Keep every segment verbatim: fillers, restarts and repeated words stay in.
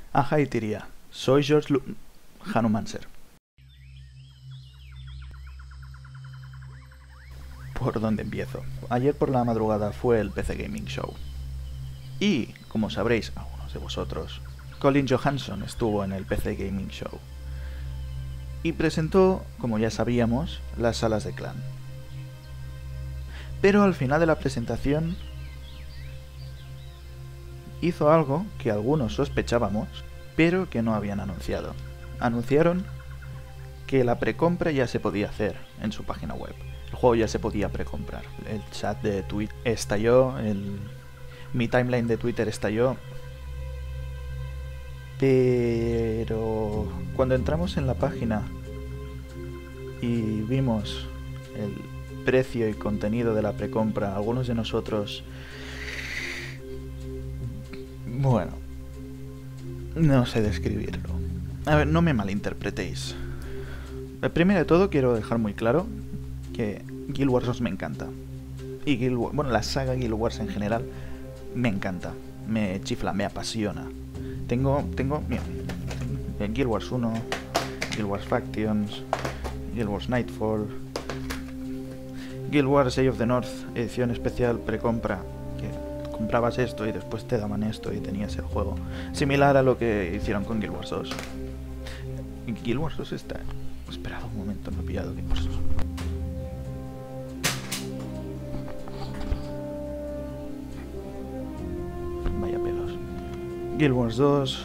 Ajá, y diría, soy George Lu Hanumancer. ¿Por dónde empiezo? Ayer por la madrugada fue el P C Gaming Show. Y, como sabréis algunos de vosotros, Colin Johansson estuvo en el P C Gaming Show. Y presentó, como ya sabíamos, las salas de clan. Pero al final de la presentación hizo algo que algunos sospechábamos, pero que no habían anunciado. Anunciaron que la precompra ya se podía hacer en su página web. El juego ya se podía precomprar. El chat de Twitter estalló, el... mi timeline de Twitter estalló. Pero cuando entramos en la página y vimos el precio y contenido de la precompra, algunos de nosotros... Bueno, no sé describirlo. A ver, no me malinterpretéis. Primero de todo quiero dejar muy claro que Guild Wars dos me encanta. Y Guild Wars, bueno, la saga Guild Wars en general me encanta. Me chifla, me apasiona. Tengo, tengo, mira, en Guild Wars uno, Guild Wars Factions, Guild Wars Nightfall, Guild Wars Age of the North, edición especial precompra, que comprabas esto y después te daban esto y tenías el juego. Similar a lo que hicieron con Guild Wars dos. Guild Wars dos está... Esperad un momento, no he pillado Guild Wars dos. Vaya pelos. Guild Wars dos...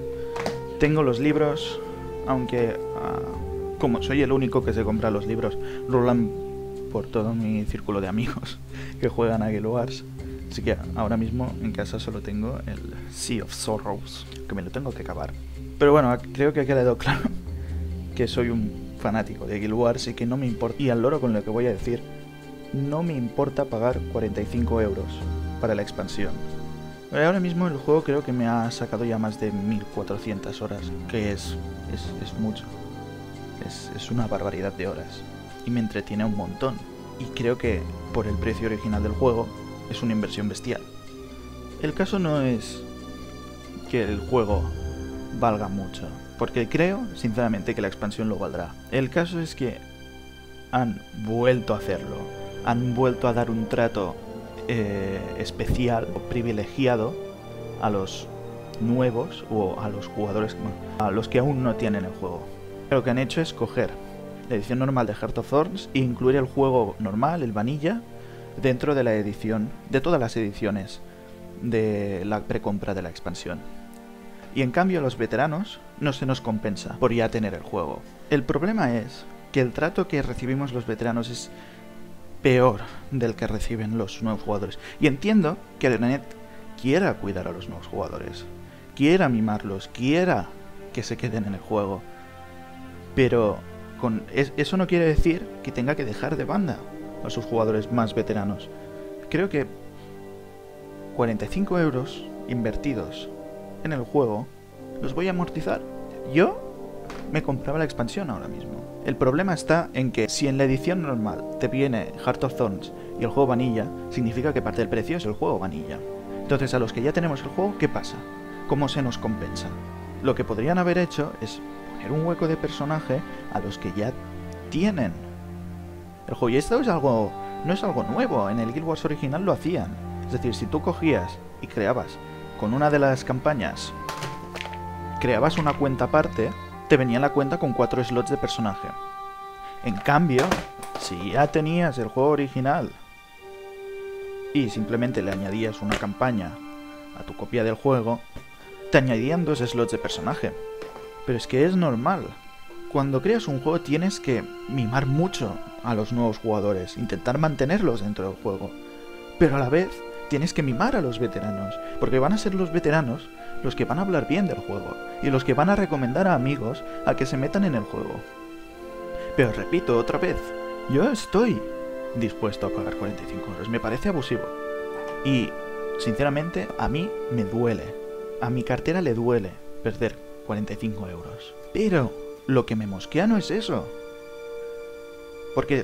Tengo los libros, aunque uh, como soy el único que se compra los libros, rolan por todo mi círculo de amigos que juegan a Guild Wars. Así que ahora mismo en casa solo tengo el Sea of Sorrows, que me lo tengo que acabar. Pero bueno, creo que ha quedado claro que soy un fanático de Guild Wars y que no me importa, y al loro con lo que voy a decir, no me importa pagar cuarenta y cinco euros para la expansión. Ahora mismo el juego creo que me ha sacado ya más de mil cuatrocientas horas, que es, es, es mucho. Es, es una barbaridad de horas. Y me entretiene un montón. Y creo que por el precio original del juego es una inversión bestial. El caso no es que el juego valga mucho, porque creo sinceramente que la expansión lo valdrá. El caso es que han vuelto a hacerlo. Han vuelto a dar un trato Eh, especial o privilegiado a los nuevos o a los jugadores, bueno, a los que aún no tienen el juego. Lo que han hecho es coger la edición normal de Heart of Thorns e incluir el juego normal, el vanilla, dentro de la edición, de todas las ediciones de la precompra de la expansión. Y en cambio a los veteranos no se nos compensa por ya tener el juego. El problema es que el trato que recibimos los veteranos es peor del que reciben los nuevos jugadores. Y entiendo que Renet quiera cuidar a los nuevos jugadores, quiera mimarlos, quiera que se queden en el juego. Pero con es, eso no quiere decir que tenga que dejar de banda a sus jugadores más veteranos. Creo que cuarenta y cinco euros invertidos en el juego los voy a amortizar. Yo me compraba la expansión ahora mismo. El problema está en que si en la edición normal te viene Heart of Thorns y el juego vanilla, significa que parte del precio es el juego vanilla. Entonces a los que ya tenemos el juego, ¿qué pasa? ¿Cómo se nos compensa? Lo que podrían haber hecho es poner un hueco de personaje a los que ya tienen el juego. Y esto es algo, no es algo nuevo, en el Guild Wars original lo hacían. Es decir, si tú cogías y creabas con una de las campañas, creabas una cuenta aparte, te venía la cuenta con cuatro slots de personaje. En cambio, si ya tenías el juego original y simplemente le añadías una campaña a tu copia del juego, te añadían dos slots de personaje. Pero es que es normal. Cuando creas un juego tienes que mimar mucho a los nuevos jugadores, intentar mantenerlos dentro del juego. Pero a la vez tienes que mimar a los veteranos, porque van a ser los veteranos los que van a hablar bien del juego y los que van a recomendar a amigos a que se metan en el juego. Pero repito otra vez, yo estoy dispuesto a pagar cuarenta y cinco euros, me parece abusivo. Y sinceramente a mí me duele, a mi cartera le duele perder cuarenta y cinco euros. Pero lo que me mosquea no es eso. Porque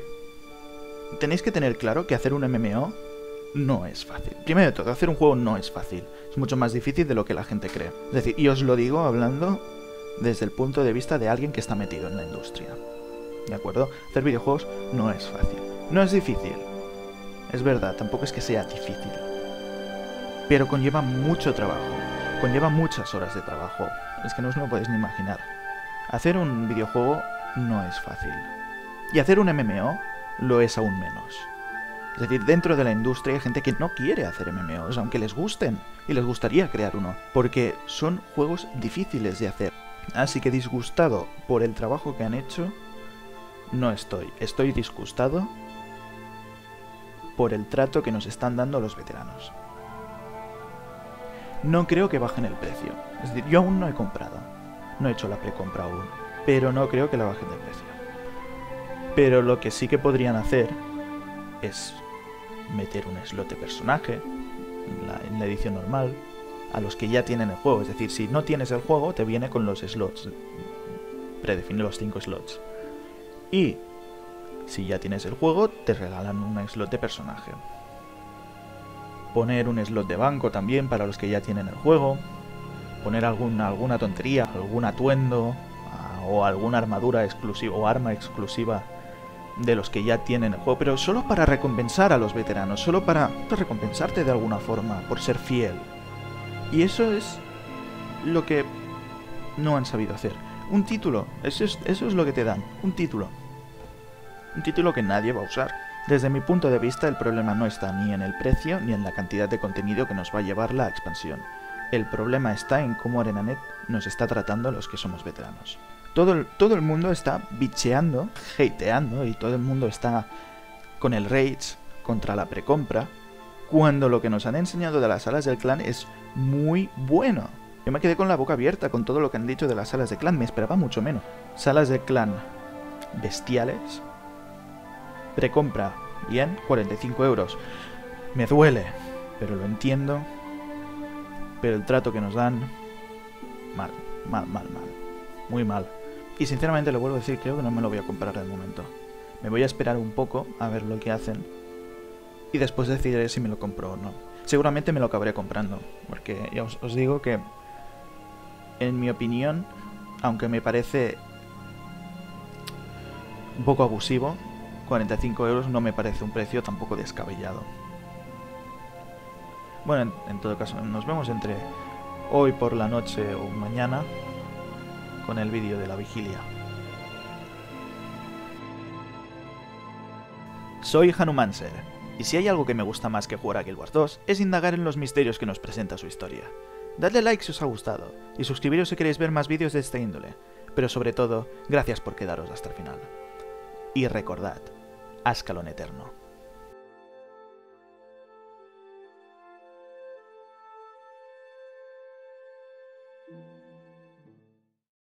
tenéis que tener claro que hacer un M M O no es fácil. Primero de todo, hacer un juego no es fácil. Es mucho más difícil de lo que la gente cree. Es decir, y os lo digo hablando desde el punto de vista de alguien que está metido en la industria. ¿De acuerdo? Hacer videojuegos no es fácil. No es difícil. Es verdad, tampoco es que sea difícil. Pero conlleva mucho trabajo. Conlleva muchas horas de trabajo. Es que no os lo podéis ni imaginar. Hacer un videojuego no es fácil. Y hacer un M M O lo es aún menos. Es decir, dentro de la industria hay gente que no quiere hacer M M Os, aunque les gusten, y les gustaría crear uno, porque son juegos difíciles de hacer. Así que disgustado por el trabajo que han hecho, no estoy. Estoy disgustado por el trato que nos están dando los veteranos. No creo que bajen el precio. Es decir, yo aún no he comprado. No he hecho la precompra aún. Pero no creo que la bajen de precio. Pero lo que sí que podrían hacer es meter un slot de personaje en la, en la edición normal a los que ya tienen el juego. Es decir, si no tienes el juego, te viene con los slots. Predefine los cinco slots. Y si ya tienes el juego, te regalan un slot de personaje. Poner un slot de banco también para los que ya tienen el juego. Poner alguna, alguna tontería, algún atuendo uh, o alguna armadura exclusiva o arma exclusiva de los que ya tienen el juego, pero solo para recompensar a los veteranos, solo para recompensarte de alguna forma por ser fiel. Y eso es lo que no han sabido hacer. Un título, eso es, eso es lo que te dan, un título. Un título que nadie va a usar. Desde mi punto de vista, el problema no está ni en el precio ni en la cantidad de contenido que nos va a llevar la expansión. El problema está en cómo ArenaNet nos está tratando a los que somos veteranos. Todo el, todo el mundo está bicheando, hateando, y todo el mundo está con el rage contra la precompra, cuando lo que nos han enseñado de las salas del clan es muy bueno. Yo me quedé con la boca abierta con todo lo que han dicho de las salas de clan, me esperaba mucho menos. Salas de clan bestiales. Precompra, bien, cuarenta y cinco euros. Me duele, pero lo entiendo. Pero el trato que nos dan, mal, mal, mal, mal. Muy mal. Y sinceramente lo vuelvo a decir, creo que no me lo voy a comprar de momento. Me voy a esperar un poco a ver lo que hacen. Y después decidiré si me lo compro o no. Seguramente me lo acabaré comprando. Porque ya os, os digo que, en mi opinión, aunque me parece un poco abusivo, cuarenta y cinco euros no me parece un precio tampoco descabellado. Bueno, en, en todo caso, nos vemos entre hoy por la noche o mañana con el vídeo de la vigilia. Soy Hanumanser, y si hay algo que me gusta más que jugar a Guild Wars dos, es indagar en los misterios que nos presenta su historia. Dadle like si os ha gustado, y suscribiros si queréis ver más vídeos de esta índole, pero sobre todo, gracias por quedaros hasta el final. Y recordad, Ascalon Eterno. Thank you.